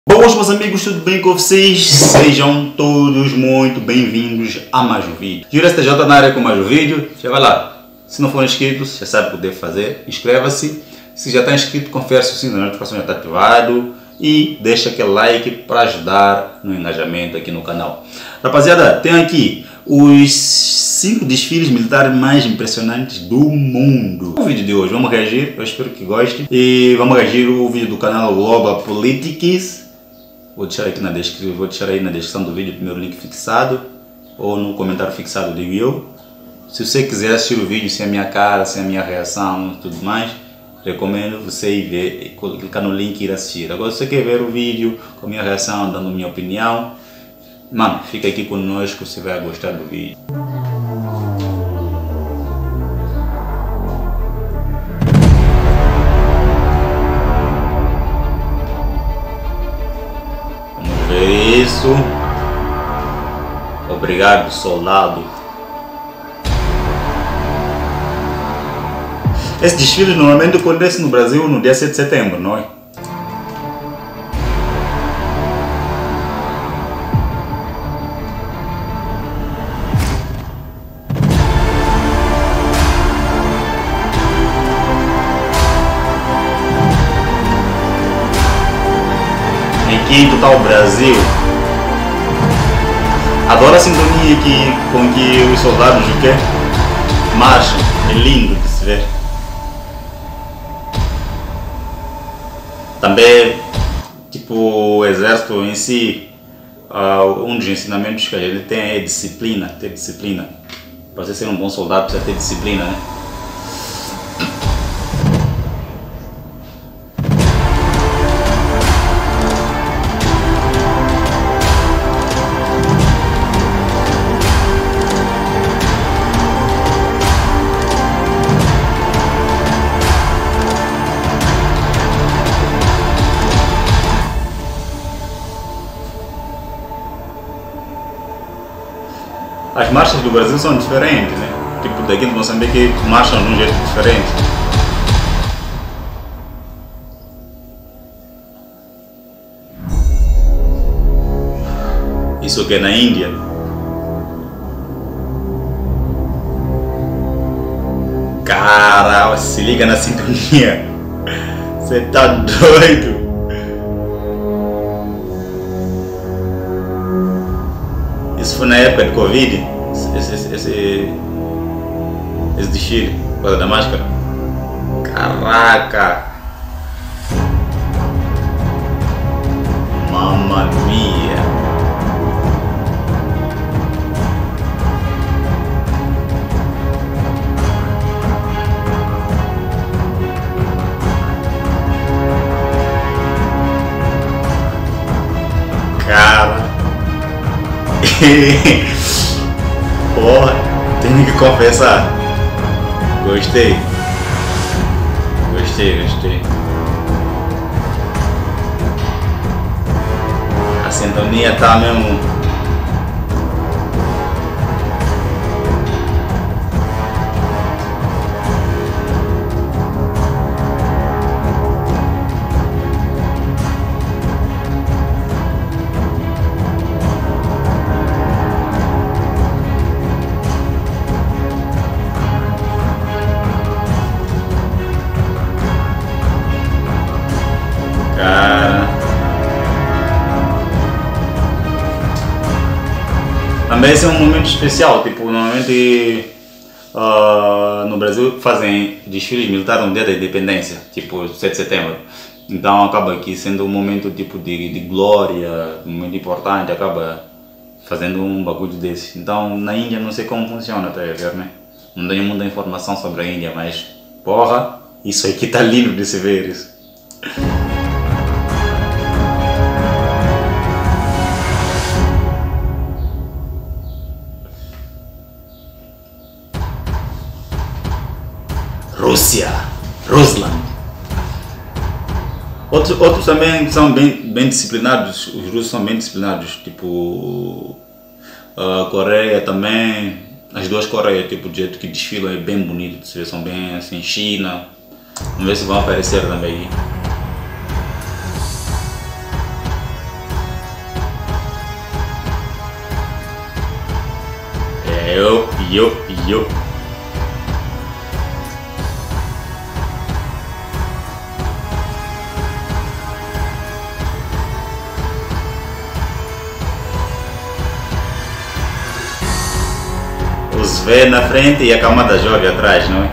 Boas meus amigos, tudo bem com vocês? Sejam todos muito bem-vindos a mais um vídeo. Jura STJ na área com mais um vídeo, já vai lá. Se não for inscrito, já sabe o que deve fazer, inscreva-se. Se já está inscrito, confere se o sininho da notificação já está ativado e deixa aquele like para ajudar no engajamento aqui no canal. Rapaziada, tem aqui os 5 desfiles militares mais impressionantes do mundo. No vídeo de hoje vamos reagir, eu espero que gostem. E vamos reagir o vídeo do canal Global Politics. Vou deixar aqui na descrição, vou deixar aí na descrição do vídeo o primeiro link fixado ou no comentário fixado, digo eu. Se você quiser assistir o vídeo sem a minha cara, sem a minha reação e tudo mais, recomendo você ir ver, clicar no link e ir assistir. Agora se você quer ver o vídeo com a minha reação, dando minha opinião, mano, fica aqui conosco, você vai gostar do vídeo. Vamos ver isso. Obrigado, soldado. Esse desfile normalmente acontece no Brasil no dia 7 de setembro, não é? Em total Brasil. Adoro a sintonia com que os soldados o quê? Marcham. É lindo de se ver. Também, tipo, o exército em si, um dos ensinamentos que ele tem é disciplina, ter disciplina. Para você ser um bom soldado precisa ter disciplina, né? As marchas do Brasil são diferentes, né? Tipo, daqui de Moçambique marcham de um jeito diferente. Isso que é na Índia. Cara, se liga na sintonia. Você tá doido? Isso foi na época de Covid, esse desfile, por causa da máscara. Caraca! Mamma mia! Cara! Porra, tenho que confessar, gostei, a sintonia tá mesmo. Também esse é um momento especial, tipo, normalmente no Brasil fazem desfiles militares no dia da independência, tipo 7 de setembro. Então acaba aqui sendo um momento tipo de glória, um momento importante, acaba fazendo um bagulho desse. Então na Índia não sei como funciona, tá a ver, né? Não tenho muita informação sobre a Índia, mas porra, isso aqui tá lindo de se ver isso. Rusland. Outros também são bem disciplinados, os russos são bem disciplinados, tipo a Coreia também, as duas Coreias, tipo, o jeito que desfilam é bem bonito, são bem assim, China, vamos ver se vão aparecer também. Yo, yo. Os V na frente e a camada jovem atrás, não é?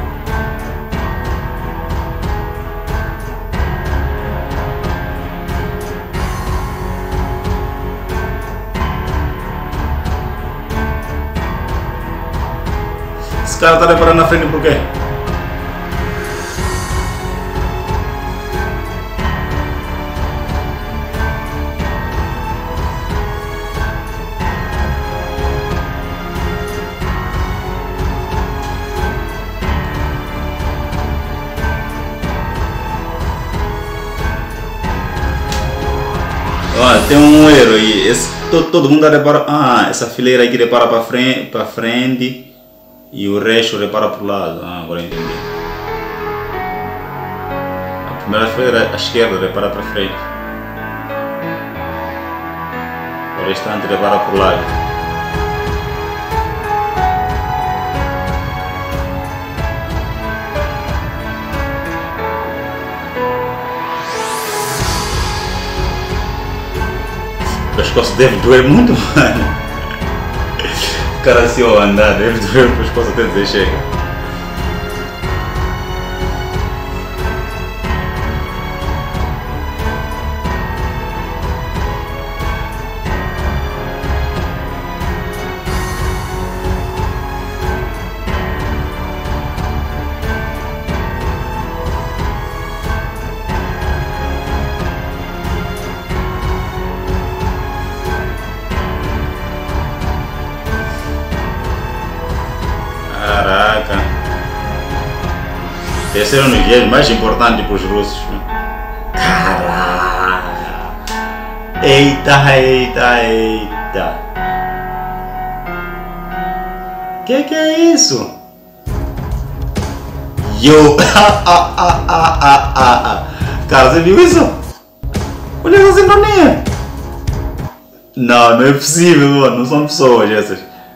Esse cara tá deparando na frente por quê? Ó, tem um erro aí. Todo mundo repara. Ah, essa fileira aqui repara para frente e o resto repara para o lado. Ah, agora entendi. A primeira fileira à esquerda repara para frente. O restante repara para o lado. O pescoço deve doer muito, mano. O cara se eu andar, deve doer o pescoço até dizer chega. Caraca. Esse era um dos dias mais importantes para os russos. Caraca. Eita, eita, eita. Que é isso? Yo. Cara, você viu isso? Olha essa sincronia. Não é possível, mano. Não são pessoas essas.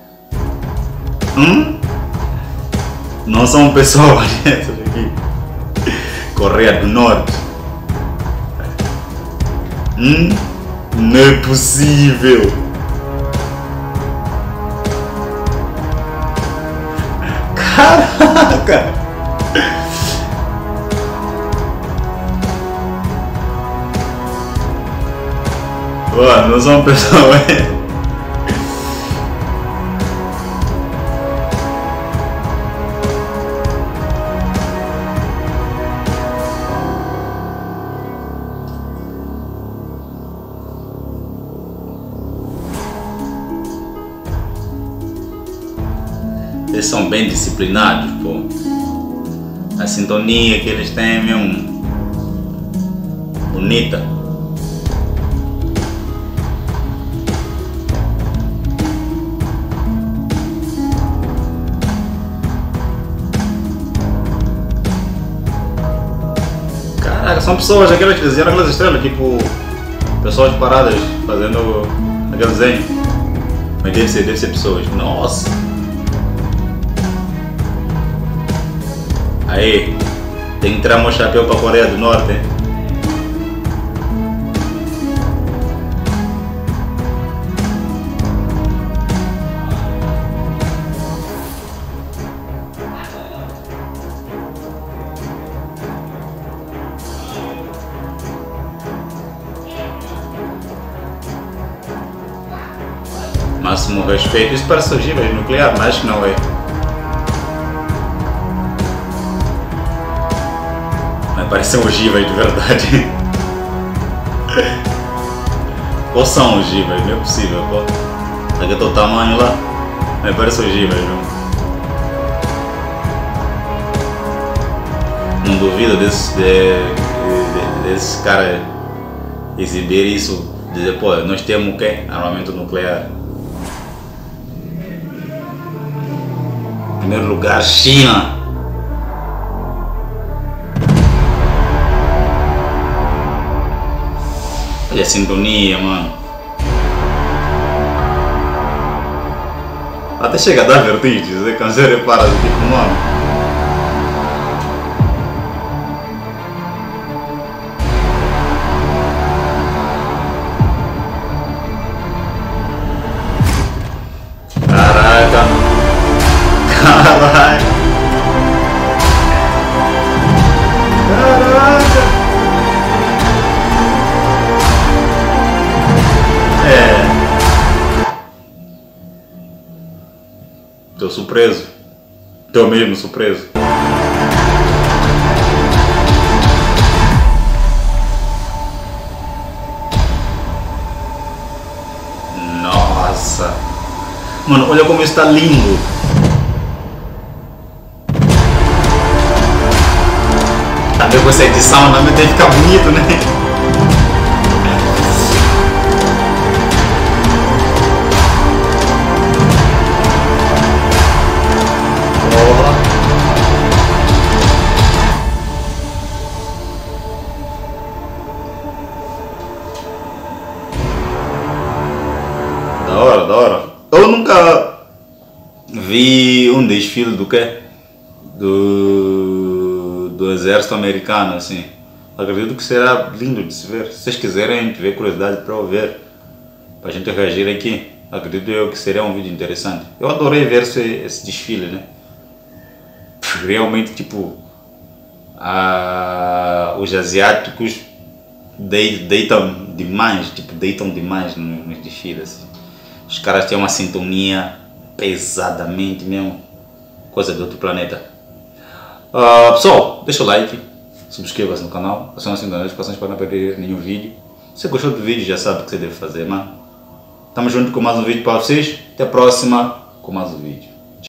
Não são pessoas essas aqui. Coreia do Norte. Não é possível. Caraca. Mano, não são pessoas. Eles são bem disciplinados, pô. A sintonia que eles têm é mesmo bonita. Caraca, são pessoas, aquelas que desenham aquelas estrelas, tipo pessoas paradas fazendo aquele desenho. Mas deve ser pessoas. Nossa! Aí, tem que tirar meu chapéu para a Coreia do Norte, hein? Máximo respeito. Isso parece ogivas nuclear, mas acho que não é. Mas parecem ogivas de verdade. Ou são ogivas, não é possível, pô. Olha o tamanho lá. Mas parece ogivas, não. Não duvido desses caras exibir isso, dizer, pô, nós temos o quê? Armamento nuclear. Em primeiro lugar, China. Olha a sintonia, mano. Até chega a dar vertigem, você quando você repara, tipo, mano. Caraca. Caraca. Caraca. Tô surpreso. Tô mesmo surpreso. Nossa. Mano, olha como está lindo. Também com essa edição também tem que ficar bonito, né? Da hora, da hora. Eu nunca vi um desfile do quê? Do exército americano, assim. Acredito que será lindo de se ver. Se vocês quiserem tiver curiosidade para eu ver, para a gente reagir aqui, acredito eu que seria um vídeo interessante. Eu adorei ver esse desfile, né? Realmente, tipo, os asiáticos deitam demais, tipo, deitam demais nos desfiles, assim. Os caras têm uma sintonia pesadamente mesmo, coisa de outro planeta. Pessoal, deixa o like, subscreva-se no canal, acione as notificações para não perder nenhum vídeo. Se você gostou do vídeo, já sabe o que você deve fazer, mano. Tamo junto com mais um vídeo para vocês. Até a próxima com mais um vídeo.